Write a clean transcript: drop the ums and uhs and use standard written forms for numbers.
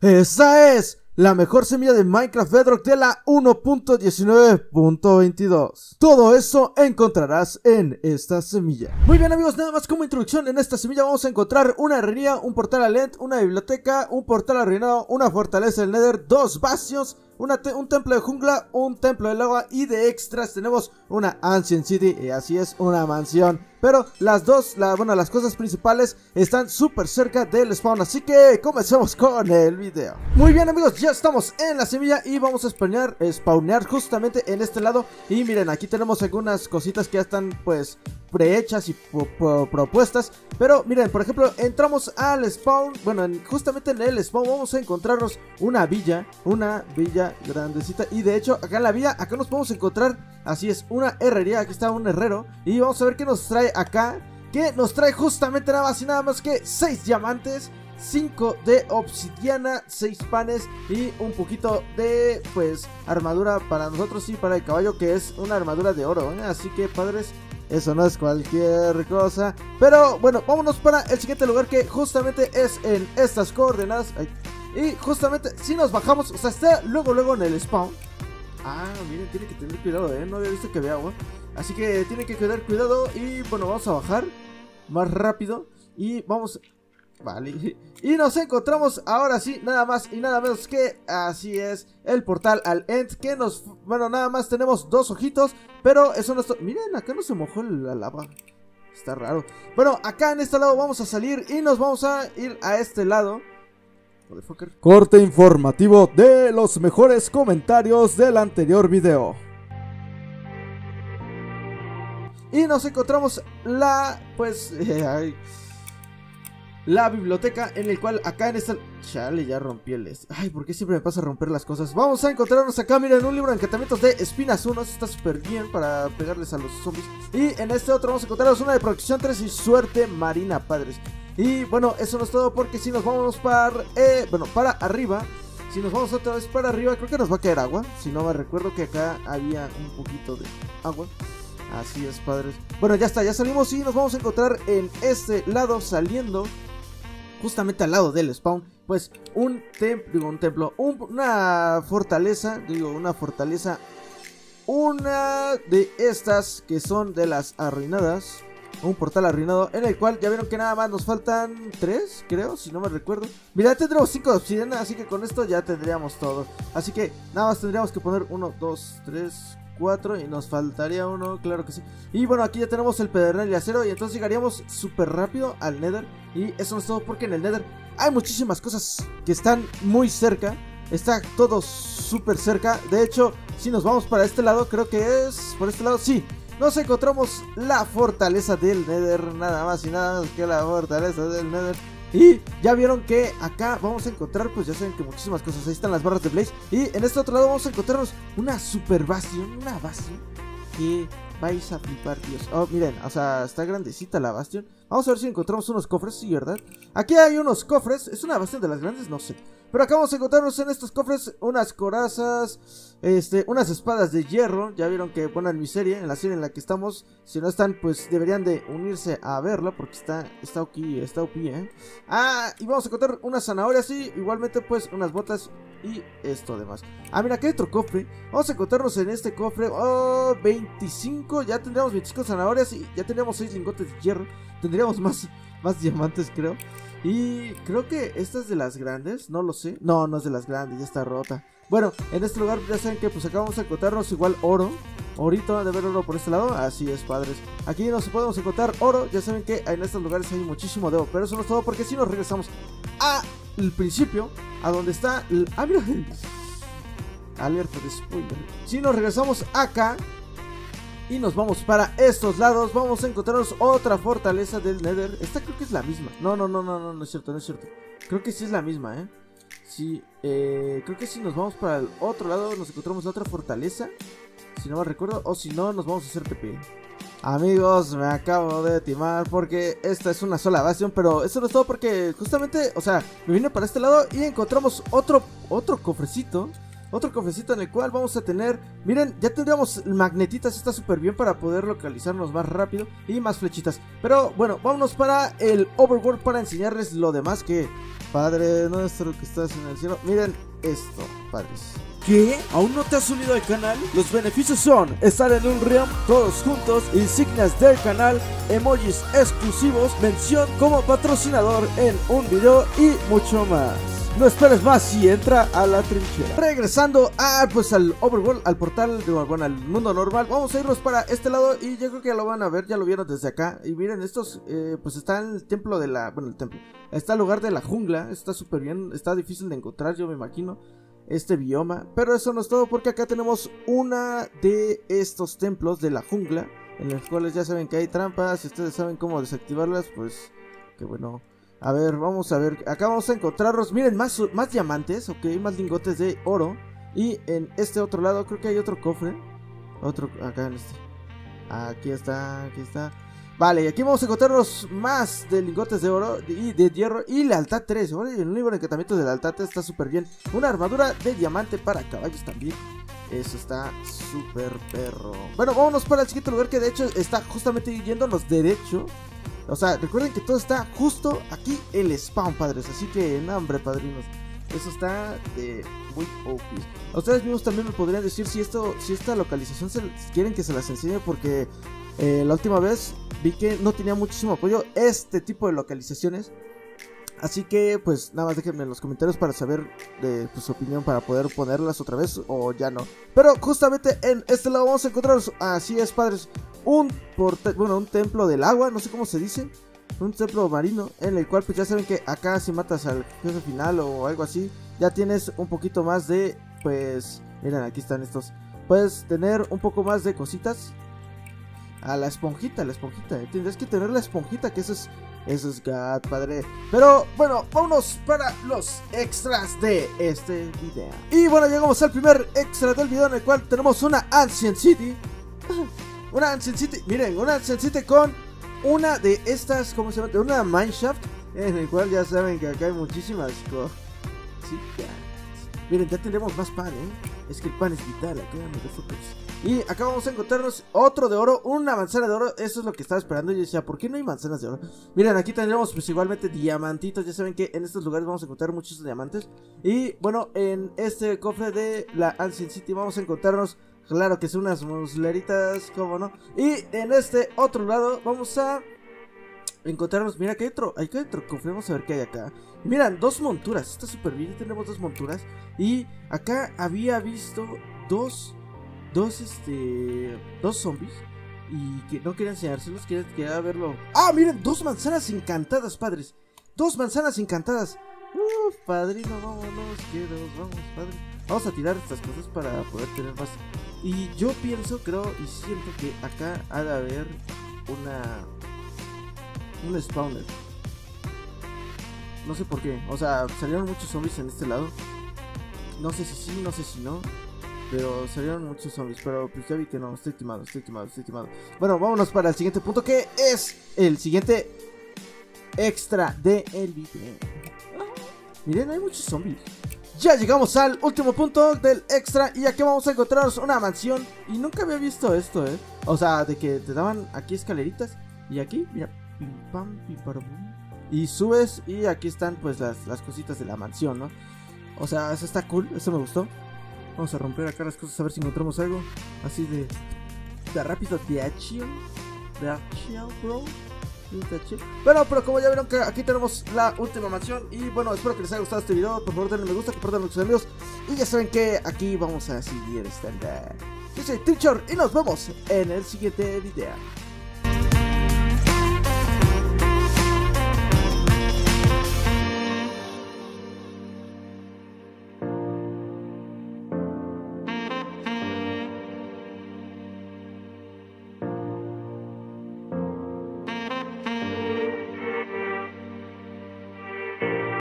Esa es la mejor semilla de Minecraft Bedrock de la 1.19.22. Todo eso encontrarás en esta semilla. Muy bien amigos, nada más como introducción, en esta semilla vamos a encontrar una herrería, un portal al End, una biblioteca, un portal arruinado, una fortaleza del Nether, dos bastions, un templo de jungla, un templo de lava y de extras tenemos una Ancient City, y así es, una mansión. Pero las las cosas principales están súper cerca del spawn, así que comencemos con el video. Muy bien amigos, ya estamos en la semilla y vamos a spawnear justamente en este lado. Y miren, aquí tenemos algunas cositas que ya están pues prehechas y propuestas. Pero miren, por ejemplo, entramos al spawn. Bueno, justamente en el spawn vamos a encontrarnos una villa grandecita. Y de hecho, acá en la villa, acá nos podemos encontrar, así es, una herrería. Aquí está un herrero. Y vamos a ver qué nos trae acá. Que nos trae justamente nada más y nada más que 6 diamantes, 5 de obsidiana, 6 panes y un poquito de pues armadura para nosotros y para el caballo, que es una armadura de oro, ¿eh? Así que padres, eso no es cualquier cosa. Pero bueno, vámonos para el siguiente lugar, que justamente es en estas coordenadas. Y justamente si nos bajamos, o sea, está luego en el spawn. Ah, miren, tiene que tener cuidado, no había visto que había agua. Así que tiene que tener cuidado. Y bueno, vamos a bajar más rápido y vamos... Vale, y nos encontramos ahora sí, nada más y nada menos que, así es, el portal al End, que nos... Bueno, nada más tenemos 2 ojitos, pero eso no está... Miren, acá no se mojó la lava. Está raro. Bueno, acá en este lado vamos a salir y nos vamos a ir a este lado. Corte informativo de los mejores comentarios del anterior video. Y nos encontramos la biblioteca, en el cual acá en esta... Chale, ya rompí el... Ay, ¿por qué siempre me pasa a romper las cosas? Vamos a encontrarnos acá, miren, un libro de encantamientos de espinas 1. Está súper bien para pegarles a los zombies. Y en este otro vamos a encontrarnos una de protección 3 y suerte marina, padres. Y bueno, eso no es todo, porque si nos vamos para arriba, si nos vamos otra vez para arriba, creo que nos va a caer agua. Si no me recuerdo que acá había un poquito de agua. Así es, padres. Bueno, ya está, ya salimos y nos vamos a encontrar en este lado, saliendo justamente al lado del spawn, pues una fortaleza, una de estas que son de las arruinadas. Un portal arruinado, en el cual ya vieron que nada más nos faltan 3, creo, si no me recuerdo. Mira, ya tendremos 5 de obsidiana, así que con esto ya tendríamos todo. Así que nada más tendríamos que poner 1, 2, 3, 4 y nos faltaría uno, claro que sí. Y bueno, aquí ya tenemos el pedernal y acero, y entonces llegaríamos súper rápido al Nether. Y eso no es todo, porque en el Nether hay muchísimas cosas que están muy cerca. Está todo súper cerca. De hecho, si nos vamos para este lado, creo que es por este lado, sí. Nos encontramos la fortaleza del Nether, nada más y nada menos que la fortaleza del Nether. Y ya vieron que acá vamos a encontrar, pues ya saben que muchísimas cosas. Ahí están las barras de Blaze. Y en este otro lado vamos a encontrarnos una super bastion, una bastion que vais a flipar, Dios. Oh, miren, o sea, está grandecita la bastion. Vamos a ver si encontramos unos cofres, sí, ¿verdad? Aquí hay unos cofres, es una bastion de las grandes, no sé. Pero acá vamos a encontrarnos en estos cofres unas corazas, unas espadas de hierro. Ya vieron que, bueno, en mi serie, en la serie en la que estamos, si no están, pues deberían de unirse a verla, porque está OP, Ah, y vamos a encontrar unas zanahorias y igualmente pues unas botas y esto demás. Ah, mira, aquí hay otro cofre. Vamos a encontrarnos en este cofre, 25, ya tendríamos 25 zanahorias y ya tendríamos 6 lingotes de hierro. Tendríamos más diamantes, creo. Y creo que esta es de las grandes, no lo sé. No, no es de las grandes, ya está rota. Bueno, en este lugar ya saben que pues acá vamos a encontrarnos igual oro. Ahorita de ver oro por este lado, así es, padres. Aquí nos podemos encontrar oro, ya saben que en estos lugares hay muchísimo de oro. Pero eso no es todo, porque si nos regresamos al principio, a donde está... Ah, mira, alerta de spoiler. Si nos regresamos acá y nos vamos para estos lados, vamos a encontrarnos otra fortaleza del Nether. Esta creo que es la misma. No es cierto, no es cierto. Creo que sí es la misma, Sí, creo que si nos vamos para el otro lado nos encontramos la otra fortaleza, si no me recuerdo, o si no nos vamos a hacer TP. Amigos, me acabo de timar, porque esta es una sola bastion, pero eso no es todo, porque justamente, o sea, me vine para este lado y encontramos otro cofrecito Otro cofrecito en el cual vamos a tener, miren, ya tendríamos magnetitas, está súper bien para poder localizarnos más rápido y más flechitas. Pero bueno, vámonos para el Overworld para enseñarles lo demás que, Padre nuestro que estás en el cielo. Miren esto, padres. ¿Qué? ¿Aún no te has unido al canal? Los beneficios son estar en un realm todos juntos, insignias del canal, emojis exclusivos, mención como patrocinador en un video y mucho más. No esperes más y entra a la trinchera. Regresando a, pues, al Overworld, al portal, bueno, al mundo normal. Vamos a irnos para este lado y yo creo que ya lo van a ver, ya lo vieron desde acá. Y miren, estos, pues está en el templo de la, bueno, el templo. Está el lugar de la jungla, está súper bien, está difícil de encontrar, yo me imagino, este bioma. Pero eso no es todo porque acá tenemos una de estos templos de la jungla, en los cuales ya saben que hay trampas. Si ustedes saben cómo desactivarlas, pues, que bueno. A ver, vamos a ver, acá vamos a encontrarlos, miren, más diamantes, ok, más lingotes de oro. Y en este otro lado creo que hay otro cofre. Otro, acá en este. Aquí está. Vale, y aquí vamos a encontrarnos más de lingotes de oro y de hierro y lealtad 3. Bueno, y el libro de encantamientos de lealtad 3 está súper bien. Una armadura de diamante para caballos también. Eso está súper perro. Bueno, vámonos para el siguiente lugar que de hecho está justamente yéndonos derecho. O sea, recuerden que todo está justo aquí el spawn, padres. Así que, no, hombre, padrinos, eso está de muy OP. A ustedes mismos también me podrían decir si esta localización quieren que se las enseñe. Porque la última vez vi que no tenía muchísimo apoyo este tipo de localizaciones. Así que, pues, nada más déjenme en los comentarios para saber de su opinión, para poder ponerlas otra vez o ya no. Pero justamente en este lado vamos a encontrar, así es, padres, un templo del agua, no sé cómo se dice, un templo marino, en el cual pues ya saben que acá si matas al jefe final o algo así, ya tienes un poquito más de, pues, miren, aquí están estos, puedes tener un poco más de cositas. A la esponjita, tendrás que tener la esponjita, que eso es God, padre. Pero bueno, vámonos para los extras de este video. Y bueno, llegamos al primer extra del video, en el cual tenemos una Ancient City. Una Ancient City, miren, una Ancient City con una de estas, ¿cómo se llama? Una mineshaft, en el cual ya saben que acá hay muchísimas cositas. Miren, ya tendremos más pan, es que el pan es vital, acá nosotros. Y acá vamos a encontrarnos otro de oro, una manzana de oro. Eso es lo que estaba esperando. Y yo decía, ¿por qué no hay manzanas de oro? Miren, aquí tendremos pues igualmente diamantitos. Ya saben que en estos lugares vamos a encontrar muchos diamantes. Y bueno, en este cofre de la Ancient City vamos a encontrarnos, claro que son unas musleritas, ¿cómo no? Y en este otro lado vamos a encontrarnos, mira, que hay otro cofre, vamos a ver qué hay acá. Miran, dos monturas, está súper bien, tenemos dos monturas. Y acá había visto dos zombies y que no quería enseñárselos, quería verlo. ¡Ah, miren! Dos manzanas encantadas, padres. Dos manzanas encantadas. Padrino, vámonos, vamos, padre. Vamos a tirar estas cosas para poder tener más. Y yo pienso, creo y siento que acá ha de haber un spawner. No sé por qué, o sea, salieron muchos zombies en este lado. No sé si sí, no sé si no, pero salieron muchos zombies, pero pues ya vi que no, estoy timado. Bueno, vámonos para el siguiente punto, que es el siguiente extra del video. Miren, hay muchos zombies. Ya llegamos al último punto del extra, y aquí vamos a encontrarnos una mansión. Y nunca había visto esto, o sea, de que te daban aquí escaleritas, y aquí, mira, pim pam, pim pam, y subes, y aquí están pues las cositas de la mansión, ¿no? O sea, eso está cool, eso me gustó. Vamos a romper acá las cosas a ver si encontramos algo así de rápido, de acción, bro. Bueno, pero como ya vieron que aquí tenemos la última mansión. Y bueno, espero que les haya gustado este video. Por favor denle me gusta, compartanlo con sus amigos. Y ya saben que aquí vamos a seguir estando. Yo soy Teacher y nos vemos en el siguiente video.